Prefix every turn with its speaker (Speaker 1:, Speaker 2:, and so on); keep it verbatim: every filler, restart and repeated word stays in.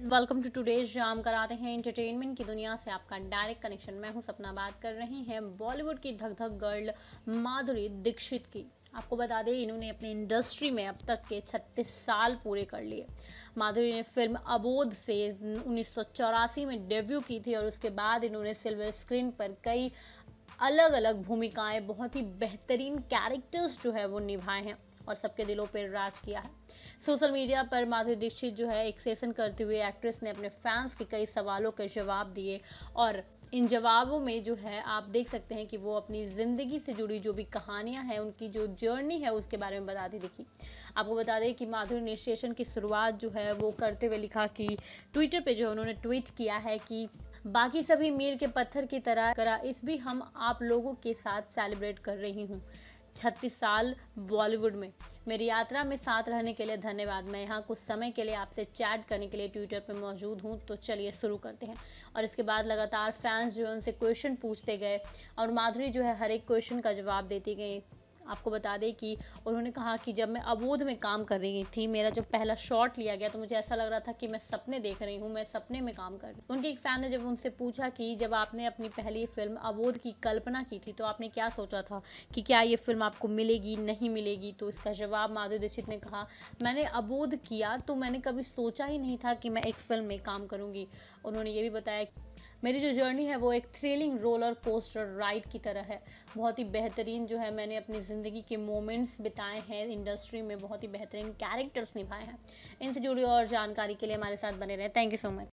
Speaker 1: Welcome to today's जाम कराते हैं entertainment की दुनिया से आपका डायरेक्ट कनेक्शन। मैं हूं सपना, बात कर रहे हैं बॉलीवुड की धक धक गर्ल माधुरी दीक्षित की। आपको बता दें, इन्होंने अपनी इंडस्ट्री में अब तक के छत्तीस साल पूरे कर लिए। माधुरी ने फिल्म अबोध से उन्नीस सौ चौरासी में डेब्यू की थी और उसके बाद इन्होंने सिल्वर स्क्रीन पर कई अलग अलग भूमिकाएं, बहुत ही बेहतरीन कैरेक्टर्स जो है वो निभाए हैं और सबके दिलों पर राज किया है। सोशल मीडिया पर माधुरी दीक्षित जो है एक सेशन करते हुए एक्ट्रेस ने अपने फैंस के कई सवालों के जवाब दिए और इन जवाबों में जो है आप देख सकते हैं कि वो अपनी ज़िंदगी से जुड़ी जो भी कहानियां हैं, उनकी जो जर्नी है उसके बारे में बताती दिखी। आपको बता दें कि माधुरी ने सेशन की शुरुआत जो है वो करते हुए लिखा कि ट्विटर पे जो है उन्होंने ट्वीट किया है कि बाकी सभी मील के पत्थर की तरह करा इस भी हम आप लोगों के साथ सेलिब्रेट कर रही हूँ। छत्तीस साल बॉलीवुड में मेरी यात्रा में साथ रहने के लिए धन्यवाद। मैं यहाँ कुछ समय के लिए आपसे चैट करने के लिए ट्विटर पर मौजूद हूँ, तो चलिए शुरू करते हैं। और इसके बाद लगातार फैंस जो है उनसे क्वेश्चन पूछते गए और माधुरी जो है हर एक क्वेश्चन का जवाब देती गई। आपको बता दें कि उन्होंने कहा कि जब मैं अबोध में काम कर रही थी, मेरा जब पहला शॉट लिया गया तो मुझे ऐसा लग रहा था कि मैं सपने देख रही हूँ, मैं सपने में काम कर रही हूँ। उनके एक फैन ने जब उनसे पूछा कि जब आपने अपनी पहली फिल्म अबोध की कल्पना की थी तो आपने क्या सोचा था कि क्या ये फिल्म आपको मिलेगी, नहीं मिलेगी, तो इसका जवाब माधुरी दीक्षित ने कहा, मैंने अबोध किया तो मैंने कभी सोचा ही नहीं था कि मैं एक फिल्म में काम करूँगी। उन्होंने ये भी बताया मेरी जो जर्नी है वो एक थ्रिलिंग रोलर कोस्टर राइड की तरह है। बहुत ही बेहतरीन जो है मैंने अपनी ज़िंदगी के मोमेंट्स बिताए हैं इंडस्ट्री में, बहुत ही बेहतरीन कैरेक्टर्स निभाए हैं। इनसे जुड़ी और जानकारी के लिए हमारे साथ बने रहें। Thank you so much.